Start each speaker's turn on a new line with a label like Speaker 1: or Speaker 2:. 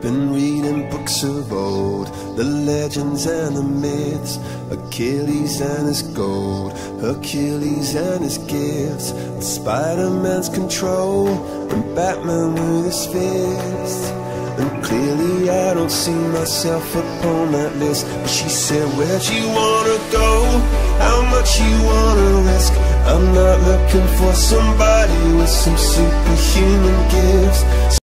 Speaker 1: Been reading books of old, the legends and the myths, Achilles and his gold, Hercules and his gifts, and Spider-Man's control, and Batman with his fists. And clearly I don't see myself upon that list. But she said, where'd you wanna go? How much you wanna risk? I'm not looking for somebody with some superhuman gifts.